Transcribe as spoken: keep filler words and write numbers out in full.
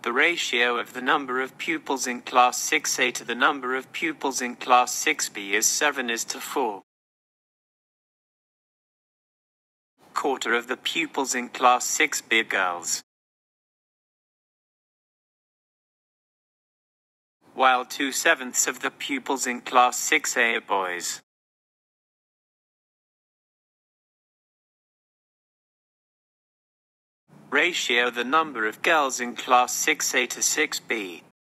The ratio of the number of pupils in Class six A to the number of pupils in Class six B is seven is to four. Quarter of the pupils in Class six B are girls, while two-sevenths of the pupils in Class six A are boys. Ratio the number of girls in Class six A to six B.